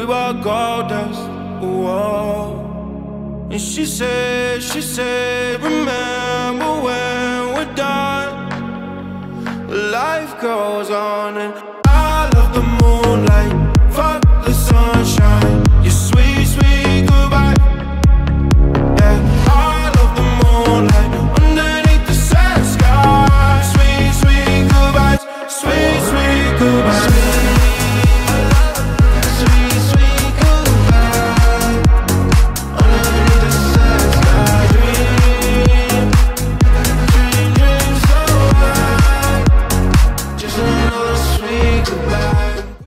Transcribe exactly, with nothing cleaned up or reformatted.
were gold dust. Whoa. And she said, she said, remember when we're done. Life goes on and I love the moonlight. Fuck